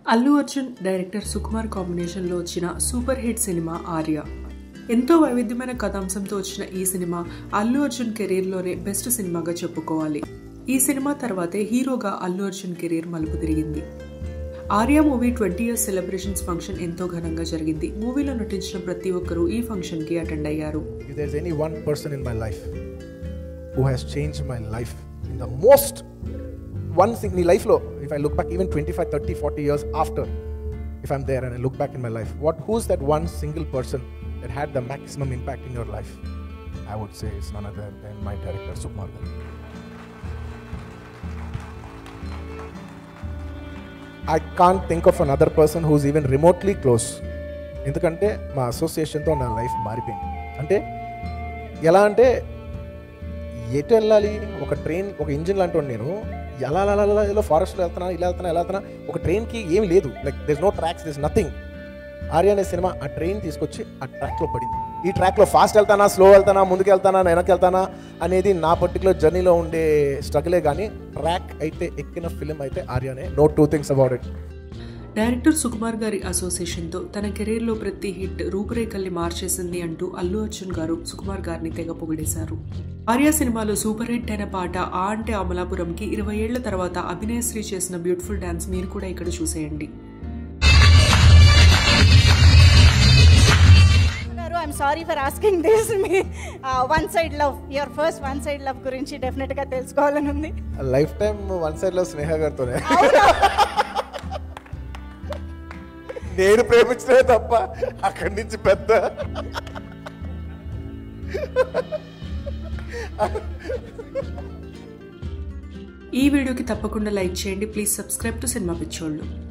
Allu Arjun director Sukumar కాంబినేషన్లో వచ్చిన super hit cinema Arya. ఎంతో వైవిధ్యమైన కథాంశంతో వచ్చిన ఈ సినిమా అల్లు అర్జున్ కెరీర్లోనే బెస్ట్ సినిమాగా చెప్పుకోవాలి. ఈ సినిమా తర్వాతే హీరోగా అల్లు అర్జున్ కెరీర్ మలుపు తిరిగింది. Arya movie 20 years celebrations function ఎంతో ఘనంగా జరిగింది. మూవీలో నటించిన ప్రతి ఒక్కరూ ఈ ఫంక్షన్ కి అటెండ్ అయ్యారు. If there's any one person in my life who has changed my life in the most one thing in life lo, if I look back even 25 30 40 years after, if I'm there and I look back in my life, who's that one single person that had the maximum impact in your life? I would say it's none other than my director Sukumar. I can't think of another person who's even remotely close. ఎందుకంటే మా అసోసియేషన్తో నా life మారిపోయింది. అంటే ఎలా అంటే ఎటు వెళ్ళాలి, ఒక ట్రైన్ ఒక ఇంజిన్ లాంటి నేను ఎలా ఇలా ఫారెస్ట్లో ఇలా వెళ్తున్నా ఒక ట్రైన్కి ఏమి లేదు, like there is no tracks, there is nothing. Arya అనే సినిమా ఆ ట్రైన్ తీసుకొచ్చి ఆ ట్రాక్లో పడింది. ఈ ట్రాక్లో ఫాస్ట్ వెళ్తానా, స్లో వెళ్తానా, ముందుకు వెళ్తానా, వెనక్కి వెళ్తానా అనేది నా పర్టికులర్ జర్నీలో ఉండే స్ట్రగులే. కానీ ట్రాక్ అయితే ఎక్కిన ఫిలిం అయితే ఆర్యనే, no two things about it. Director Sukumar గారి అసోసియేషన్తో తన కెరీర్లో ప్రతి హిట్ రూపురేఖల్ని మార్చేసింది అంటూ అల్లు అర్జున్ గారు సుకుమార్ గారిని తెగ పొగిడేశారు. ఆర్య సినిమాలో సూపర్ హిట్ అయిన పాట ఆ అంటే అమలాపురంకి 20 ఏళ్ల తర్వాత అభినయశ్రీ చేసిన బ్యూటిఫుల్ డాన్స్ మీరు కూడా ఇక్కడ చూసేయండి. I'm sorry for asking this. One side love, your first one side love గురించి డెఫినెట్ గా తెలుసుకోవాలని ఉంది. Life time one side love Sneha గారితోనే. నేను ప్రేమించలే తప్ప అక్కడి నుంచి పెద్ద ఈ వీడియోకి తప్పకుండా లైక్ చేయండి. ప్లీజ్ సబ్స్క్రైబ్ టు సినిమా పిచ్చోళ్ళు.